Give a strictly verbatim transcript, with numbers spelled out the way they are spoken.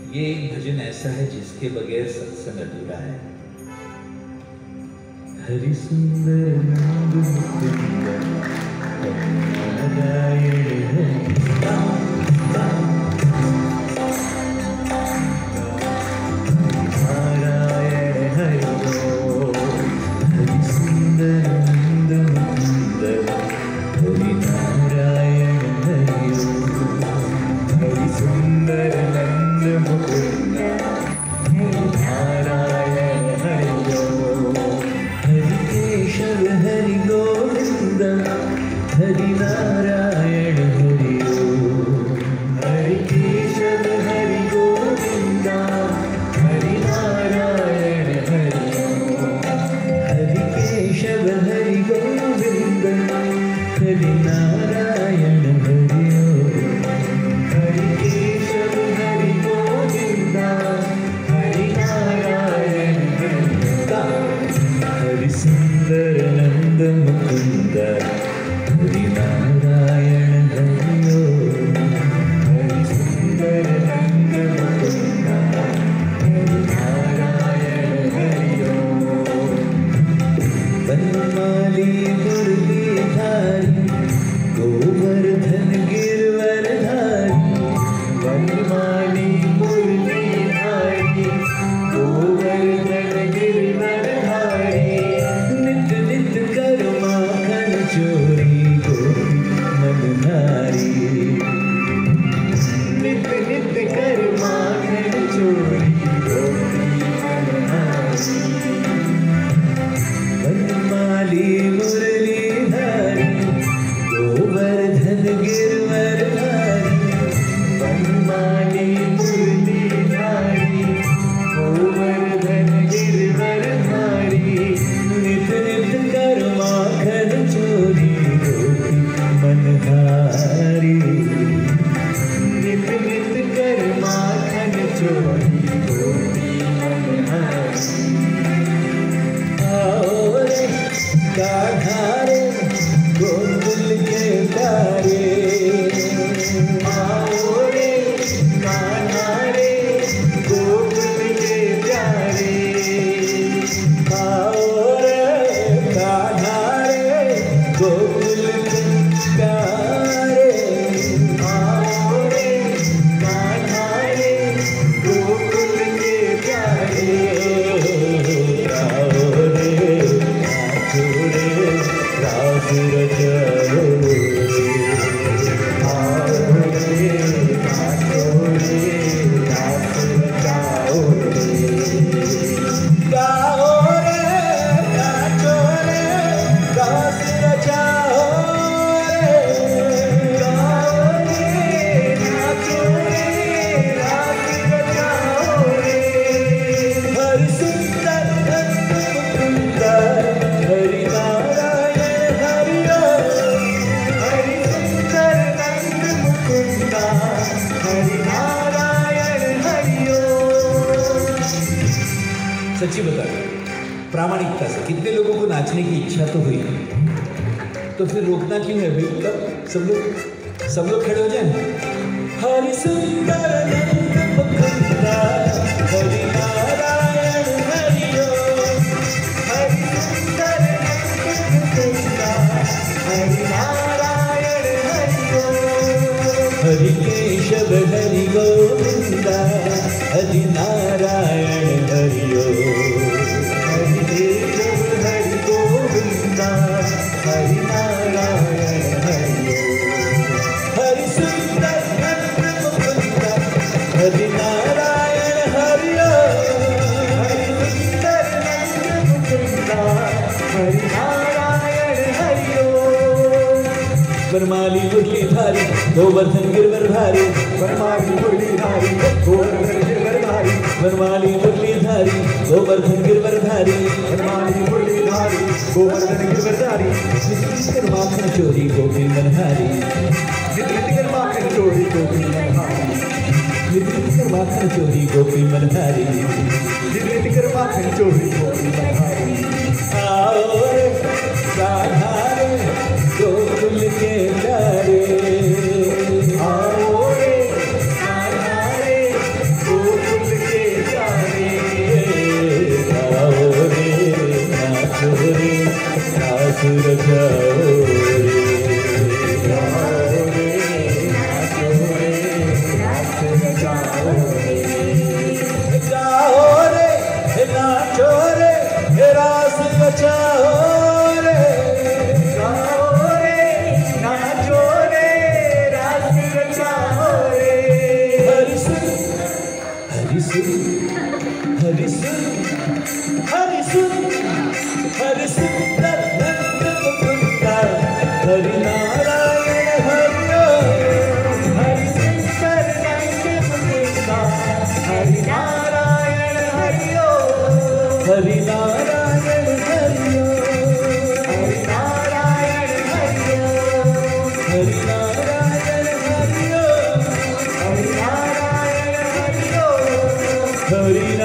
ये एक भजन ऐसा है जिसके बगैर सत्संग अधूरा है। हरि सुंदर नंद मुकुंद नारायण नारायण हरि हरि सुंदर नंद मुकुंद हरि नारायण हरि हरि सुंदर नंद मुकुंद हरि नारायण हरि हरि केशव हरि गोविंद हरि नारायण हरि हरि केशव हरि गोविंद हरि नारायण हरि हरि केशव हरि गोविंद हरि नारायण हरि हरि केशव हरि गोविंद हरि नारायण हरि हरि सुंदर नंद मुकुंद हरि नारायण हरि हरि सुंदर नंद मुकुंद हरि नारायण हरि बनमाली मुरलीधारी गोवर्धन गिरवरधारी बनमाली मुरलीधारी गोवर्धन गिरवरधारी नित नित कर माखन चोरी गोपी मनहारी नित नित कर माखन चोरी गोपी मनहारी बनमाली मुरलीधारी गोवर्धन गिरवरधारी बनमाली मुरलीधारी गोवर्धन गिरवरधारी नित नित कर माखन चोरी गोपी मनहारी नित नित कर माखन चोरी गोपी मनहारी आओ रे गाधारे गोकुल के तारे आओ रे गाधारे गोकुल के प्यारे आओ रे गाधारे गोकुल के प्यारे आओ रे गाधारे गोकुल के प्यारे आओ रे नाचो रे रास रचाओ आओ रे नाचो रे रास रचाओ गाओ रे नाचो रे रास रचाओ गाओ रे नाचो रे रास रचाओ हरि सुंदर नंद मुकुंद हरि नारायण हरि हरि सुंदर नंद मुकुंद हरि नारायण हरि सच्ची बता प्रामाणिकता से कितने लोगों को नाचने की इच्छा तो हुई, तो फिर रोकना क्यों है भाई? तब सब लोग सब लोग खड़े हो जाए। हरि सुंदर नंद मुकुंद हरि नारायण हरि हरि सुंदर नंद मुकुंद हरि नारायण हरि हरि केशव हरि गोविंद हरि नारायण हरि हरि केशव हरि गोविंद हरि नारायण हरि हरि सुंदर नंद मुकुंद हरि नारायण हरि हरि सुंदर नंद मुकुंद हरि नारायण हरि बनमाली मुरलीधारी गोवर्धन गिरवरधारी बनमाली मुरलीधारी गोवर्धन गिरवरधारी बनमाली मुरलीधारी गोवर्धन गिरवरधारी बनमाली मुरलीधारी गोवर्धन गिरवरधारी नित्य माखन चोरी गोपी मनहारी नित्य माखन चोरी गोपी मनहारी नित्य माखन चोरी गोपी मनहारी नित्य माखन चोरी गोपी मनहारी आओ रे गाधारे गोकुल के प्यारे आओ रे गाधारे गोकुल रास रचाओ रे, नाचो रे, रास रचाओ रे, गाओ रे, नाचो रे, रास रचाओ रे, गाओ रे, नाचो रे, रास रचाओ रे। हरि सुन, हरि सुन, हरि सुन, हरि सुन, हरि सुंदर नंद मुकुंदा, हरि नारायण हरि हरि सुंदर नंद मुकुंदा, हरि नारायण हरि ओम, हरि नारायण हरि हरि नारायण हरि ओम, हरि नारायण हरि हरि नारायण हरि ओम, हरि